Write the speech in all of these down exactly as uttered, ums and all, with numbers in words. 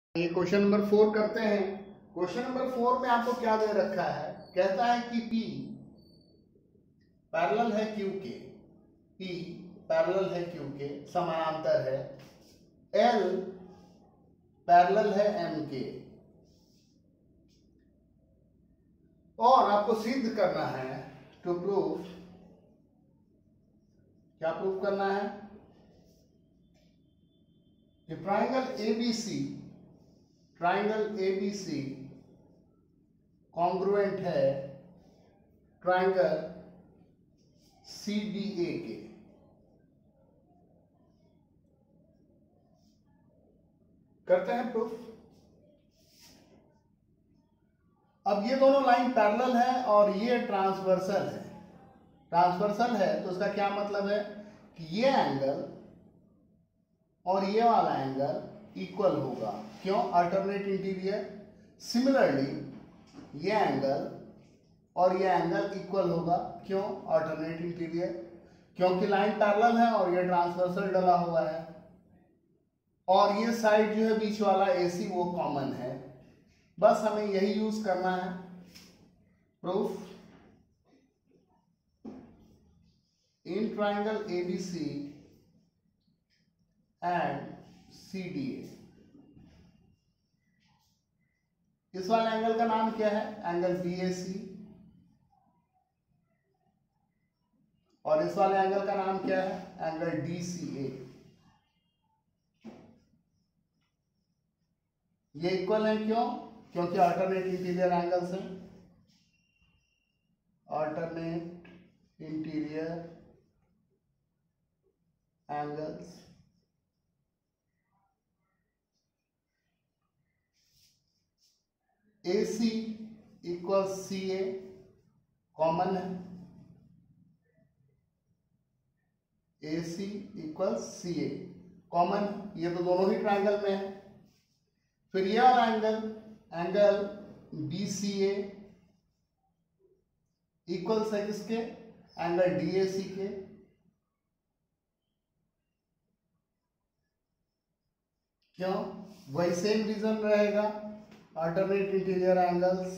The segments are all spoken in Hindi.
ये क्वेश्चन नंबर फोर करते हैं। क्वेश्चन नंबर फोर में आपको क्या दे रखा है, कहता है कि P पैरेलल है Q के, P पैरेलल है Q के, समानांतर है, L पैरेलल है M के, और आपको सिद्ध करना है टू प्रूव, क्या प्रूव करना है कि triangle A B C triangle A B C congruent है ट्राइंगल सी डी ए के। करते हैं प्रूफ। अब ये दोनों लाइन पैरेलल है और ये ट्रांसवर्सल है। ट्रांसवर्सल है तो उसका क्या मतलब है कि ये एंगल और ये वाला एंगल इक्वल होगा। क्यों? Alternate interior. सिमिलरली ये एंगल और ये एंगल इक्वल होगा। क्यों? Alternate interior. क्योंकि लाइन पैरेलल है और ये ट्रांसवर्सल डला हुआ है, और ये साइड जो है बीच वाला एसी वो कॉमन है। बस हमें यही यूज करना है। Proof, in triangle A B C and C D A, इस वाले एंगल का नाम क्या है? Angle B A C. और इस वाले एंगल का नाम क्या है? Angle D C A. ये इक्वल है। क्यों? क्योंकि अल्टरनेट इंटीरियर एंगल्स हैं। Alternate interior angles. A C equal C A common है। A C equal C A common, ये तो दोनों ही ट्राइंगल में है। फिर ये वाला angle angle B C A equals है किसके? एंगल डी ए सी के। क्यों? वही सेम रीजन रहेगा, अल्टरनेट इंटीरियर एंगल्स।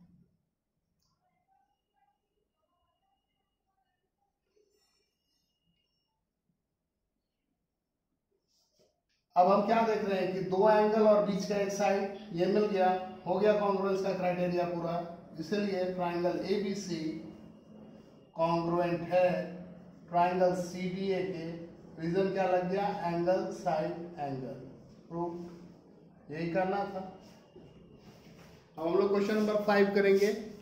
अब हम क्या देख रहे हैं कि दो एंगल और बीच का एक साइड ये मिल गया, हो गया कॉन्ग्रुएंस का क्राइटेरिया पूरा। इसलिए triangle A B C congruent है ट्राइंगल सी डी ए के। रीजन क्या लग गया? Angle side angle. प्रूफ, यही करना था। अब हम लोग क्वेश्चन नंबर फाइव करेंगे।